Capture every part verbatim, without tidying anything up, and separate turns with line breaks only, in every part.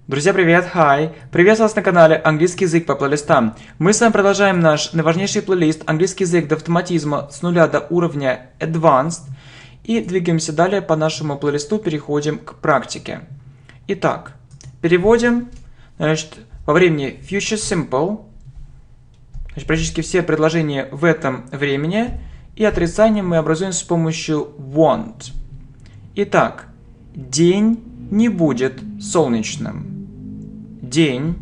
Друзья, привет, hi! Приветствую вас на канале Английский язык по плейлистам. Мы с вами продолжаем наш наиважнейший плейлист «Английский язык до автоматизма с нуля до уровня Advanced» и двигаемся далее по нашему плейлисту, переходим к практике. Итак, переводим, значит, во времени Future Simple, значит, практически все предложения в этом времени, и отрицание мы образуем с помощью won't. Итак, день не будет солнечным. День,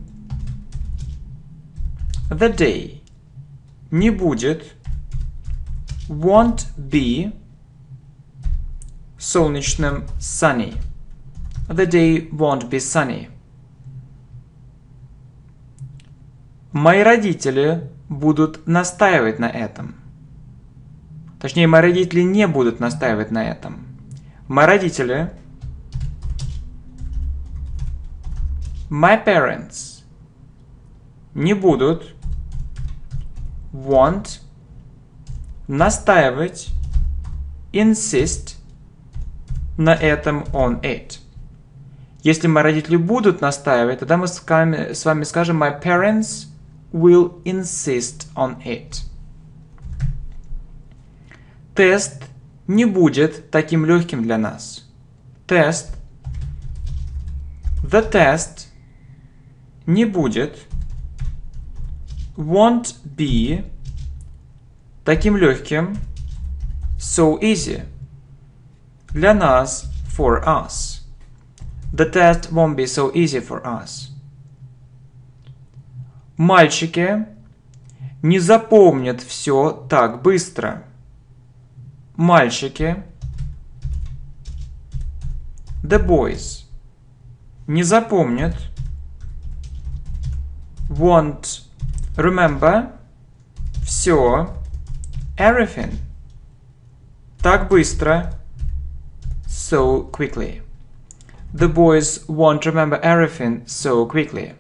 the day, не будет, won't be, солнечным, sunny. The day won't be sunny. Мои родители будут настаивать на этом. Точнее, мои родители не будут настаивать на этом. Мои родители, my parents, не будут, won't, настаивать, insist, на этом, on it. Если мои родители будут настаивать, тогда мы с вами, с вами скажем my parents will insist on it. Тест не будет таким легким для нас. Тест, the test, не будет, won't be, таким легким, so easy, для нас, for us. The test won't be so easy for us. Мальчики не запомнят все так быстро. Мальчики, the boys, не запомнят, won't remember, все, everything, так быстро, so quickly. The boys won't remember everything so quickly.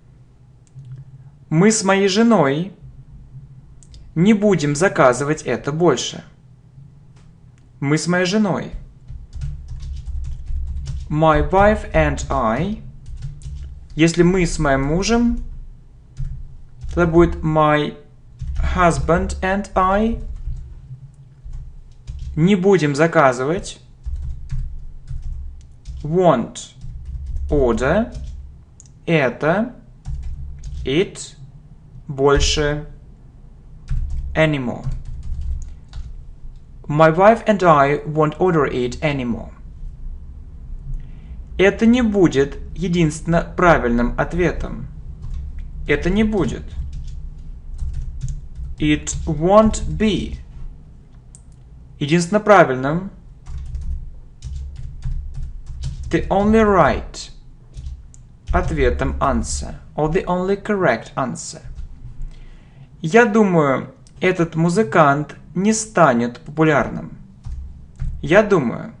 Мы с моей женой не будем заказывать это больше. Мы с моей женой. My wife and I. Если мы с моим мужем, тогда будет my husband and I. Не будем заказывать. Won't order. Это. It. Больше. Anymore. My wife and I won't order it anymore. Это не будет единственно правильным ответом. Это не будет. It won't be. Единственно правильным. The only right. Ответом answer. Or the only correct answer. Я думаю, этот музыкант не станет популярным. Я думаю.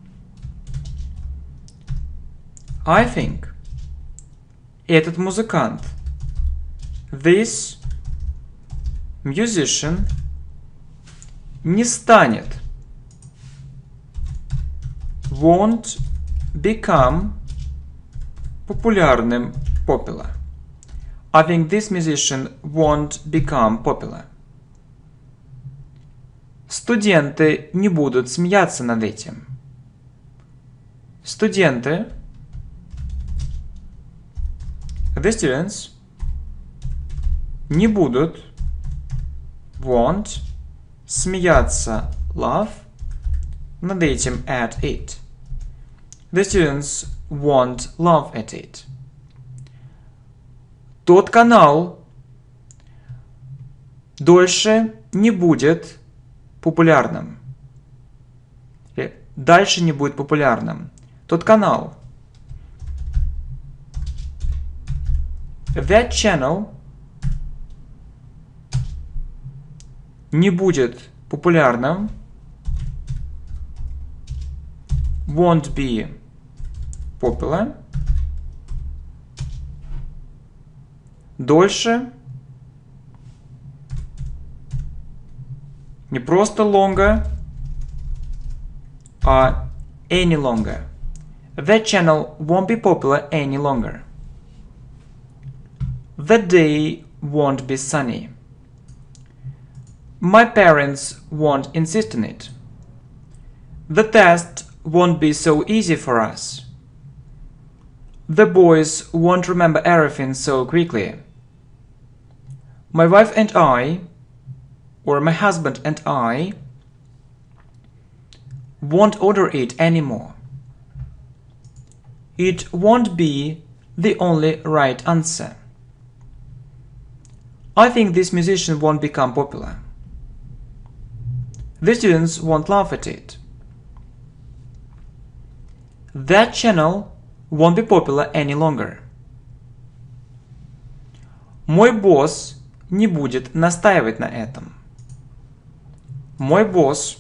I think. Этот музыкант. This musician не станет. Won't become популярным, popular. I think this musician won't become popular. Студенты не будут смеяться над этим. Студенты, the students, не будут, won't, смеяться, laugh, над этим, at it. The students won't laugh at it. Тот канал дольше не будет популярным. Дальше не будет популярным. Тот канал. That channel не будет популярным. Won't be popular. Дольше. Не просто longer, а any longer. That channel won't be popular any longer. The day won't be sunny. My parents won't insist on it. The test won't be so easy for us. The boys won't remember everything so quickly. My wife and I, or my husband and I, won't order it anymore. It won't be the only right answer. I think this musician won't become popular. The students won't laugh at it. That channel won't be popular any longer. Мой босс не будет настаивать на этом. Мой босс,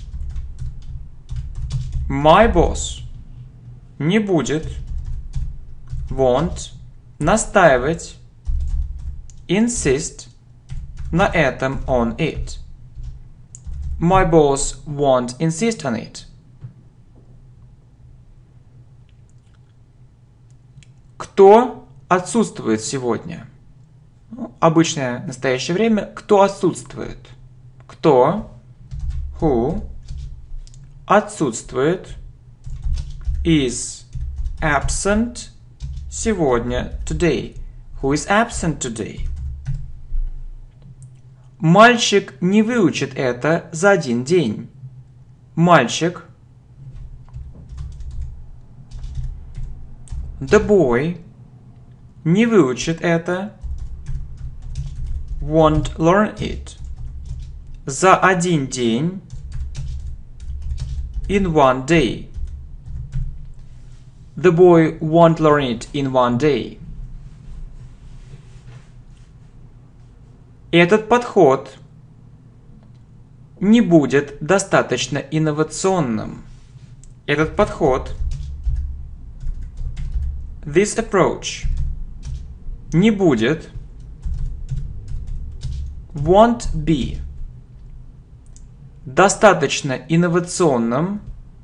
my boss, не будет, won't, настаивать, insist, на этом, on it. My boss won't insist on it. Кто отсутствует сегодня? Ну, обычное настоящее время. Кто отсутствует? Кто? Who? Отсутствует. Is absent. Сегодня. Today. Who is absent today? Мальчик не выучит это за один день. Мальчик. The boy не выучит это. Won't learn it. За один день. In one day. The boy won't learn it in one day. Этот подход не будет достаточно инновационным. Этот подход, this approach, не будет, won't be, достаточно инновационным,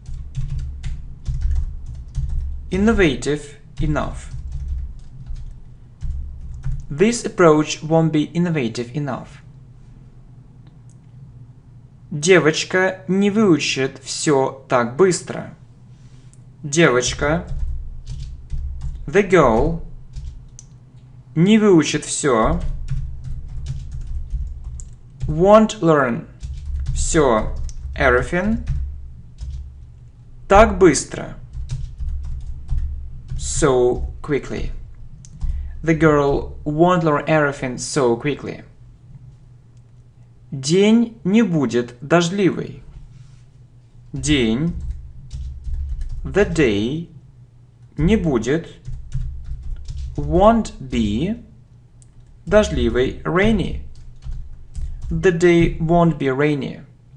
innovative enough. This approach won't be innovative enough. Девочка не выучит все так быстро. Девочка, the girl, не выучит все, won't learn все, everything, так быстро, so quickly. The girl won't learn everything so quickly. День не будет дождливый. День, the day, не будет, won't be, дождливый, rainy. The day won't be rainy.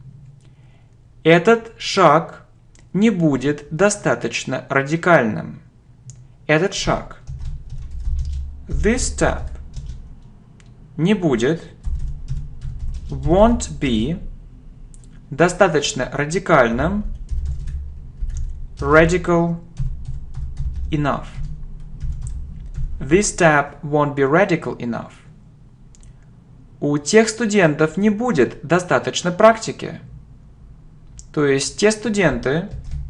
Этот шаг не будет достаточно радикальным. Этот шаг, this step, не будет, won't be, достаточно радикальным, radical enough. This step won't be radical enough. У тех студентов не будет достаточно практики. То есть те студенты,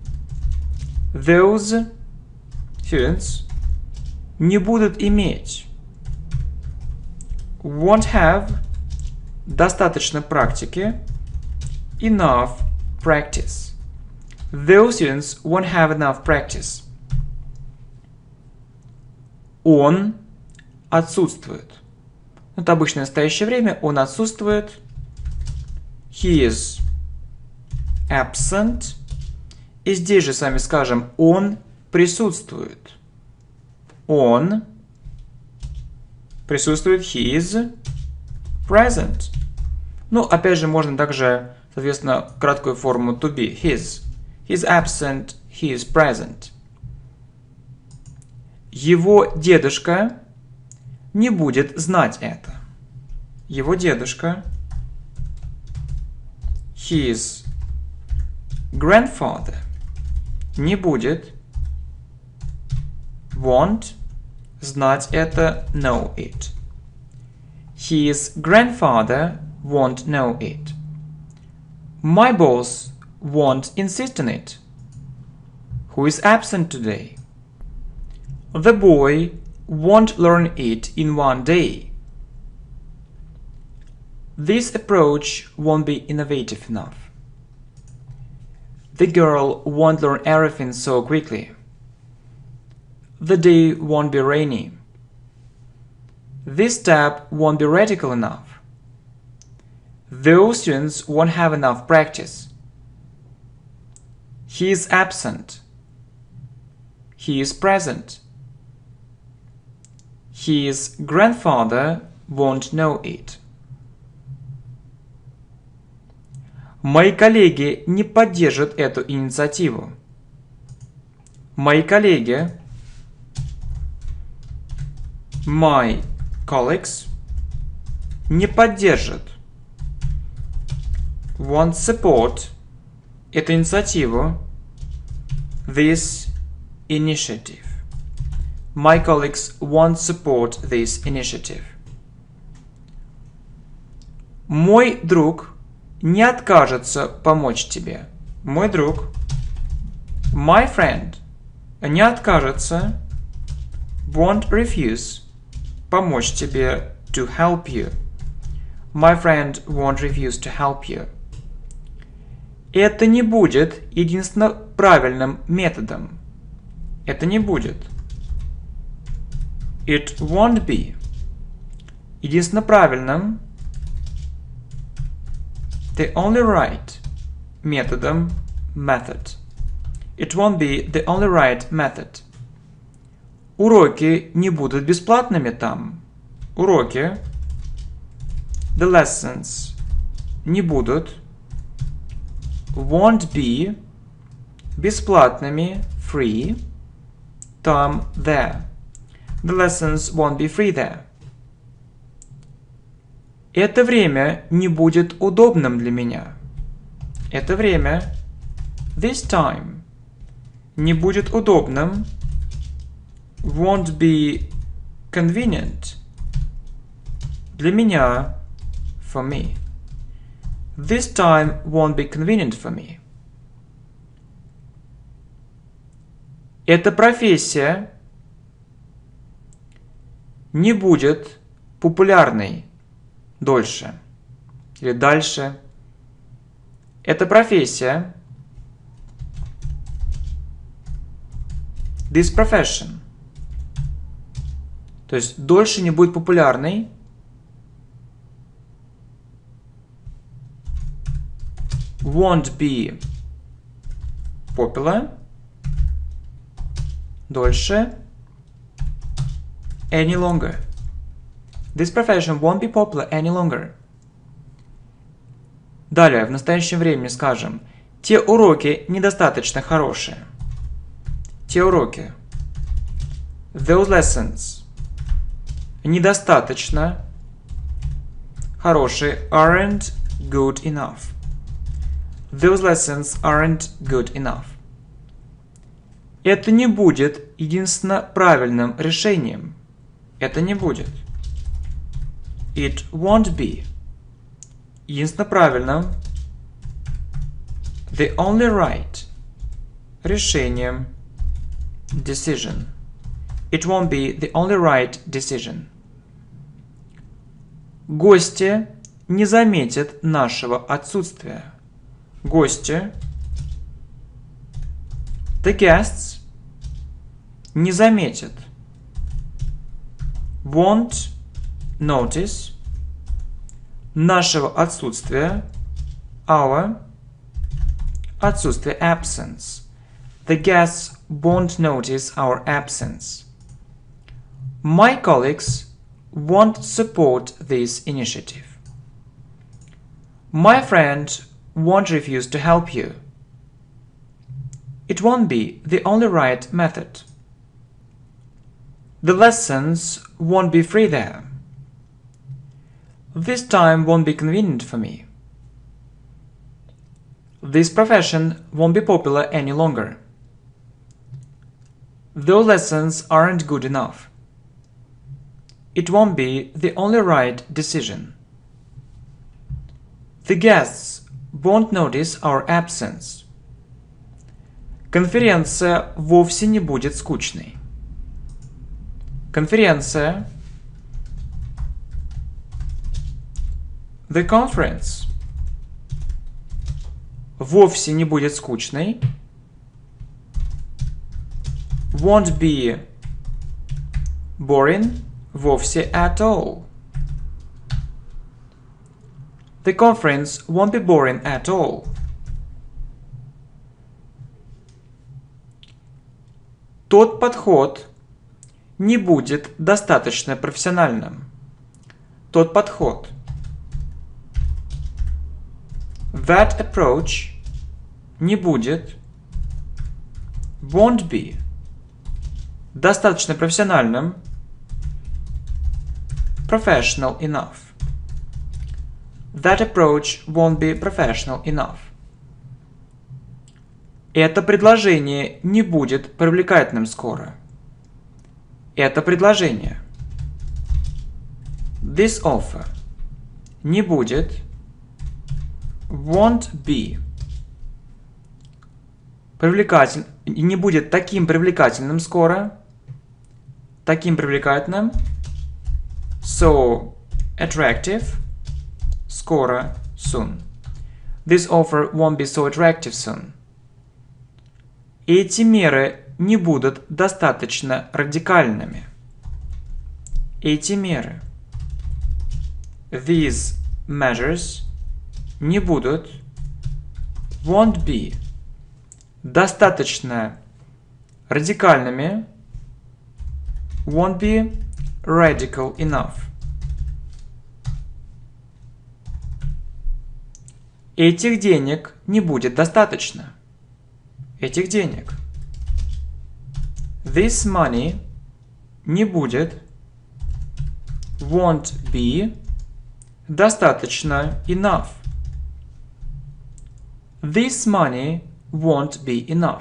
those students, не будут иметь, won't have, достаточно практики, enough practice. Those students won't have enough practice. Он отсутствует. Это обычное настоящее время. Он отсутствует. He is absent. И здесь же с вами скажем, он присутствует. Он присутствует. He is present. Ну, опять же, можно также, соответственно, краткую форму to be. His. He is absent. He is present. Его дедушка не будет знать это. Его дедушка, his grandfather, не будет, won't, Знать это know it. His grandfather won't know it. My boss won't insist on it. Who is absent today? The boy won't learn it in one day. This approach won't be innovative enough. The girl won't learn everything so quickly. The day won't be rainy. This step won't be radical enough. Those students won't have enough practice. He is absent. He is present. His grandfather won't know it. Мои коллеги не поддержат эту инициативу. Мои коллеги, my colleagues, не поддержат, won't support эту инициативу, this initiative. My colleagues won't support this initiative. Мой друг не откажется помочь тебе. Мой друг, my friend, не откажется, won't refuse, помочь тебе, to help you. My friend won't refuse to help you. Это не будет единственно правильным методом. Это не будет. It won't be. Единственно правильным, the only right методом, method. It won't be the only right method. Уроки не будут бесплатными там. Уроки, the lessons, не будут, won't be, бесплатными, free, там, there. The lessons won't be free there. Это время не будет удобным для меня. Это время, this time, не будет удобным, won't be convenient, для меня, for me. This time won't be convenient for me. Эта профессия не будет популярной дольше или дальше. Эта профессия, this profession, то есть дольше не будет популярной, won't be popular, дольше, any longer. This profession won't be popular any longer. Далее, в настоящем времени скажем, те уроки недостаточно хорошие. Те уроки, those lessons, недостаточно хорошие, aren't good enough. Those lessons aren't good enough. Это не будет единственно правильным решением. Это не будет. It won't be. Единственно правильным. The only right. Решением. Decision. It won't be the only right decision. Гости не заметят нашего отсутствия. Гости, the guests, не заметят, won't notice, нашего отсутствия, our, отсутствие, absence. The guests won't notice our absence. My colleagues won't support this initiative. My friend won't refuse to help you. It won't be the only right method. The lessons won't be free there. This time won't be convenient for me. This profession won't be popular any longer. Those lessons aren't good enough. it won't be the only right decision. The guests won't notice our absence. Конференция вовсе не будет скучной. Конференция. The conference вовсе не будет скучной. Won't be boring. Вовсе at all. The conference won't be boring at all. Тот подход не будет достаточно профессиональным. Тот подход. That approach не будет, won't be, достаточно профессиональным, professional enough. That approach won't be professional enough. Это предложение не будет привлекательным скоро. Это предложение. This offer не будет, won't be, привлекатель, не будет таким привлекательным скоро, таким привлекательным, so attractive, скоро, soon. This offer won't be so attractive soon. Эти меры не будут достаточно радикальными. Эти меры. These measures не будут, won't be, достаточно радикальными, won't be radical enough. Этих денег не будет достаточно. Этих денег. This money не будет, won't be, достаточно enough. This money won't be enough.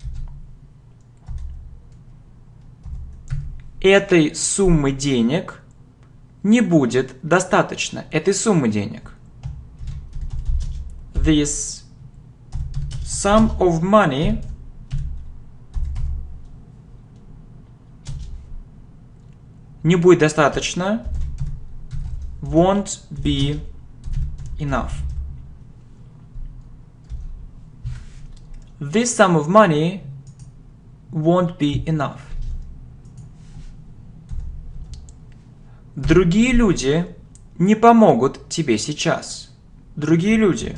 Этой суммы денег не будет достаточно. Этой суммы денег. This sum of money не будет достаточно. Won't be enough. This sum of money won't be enough. Другие люди не помогут тебе сейчас. Другие люди.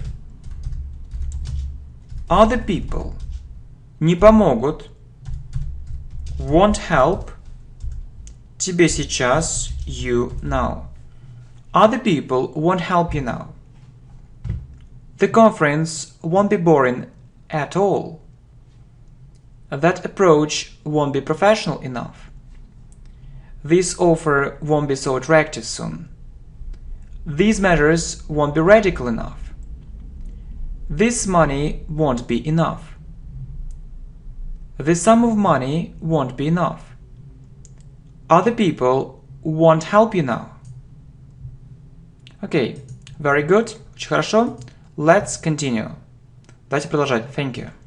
Other people не помогут, won't help, тебе сейчас, you now. Other people won't help you now. The conference won't be boring at all. That approach won't be professional enough. This offer won't be so attractive soon. These measures won't be radical enough. This money won't be enough. The sum of money won't be enough. Other people won't help you now. Okay, very good. Очень хорошо. Let's continue. Давайте продолжать. Thank you.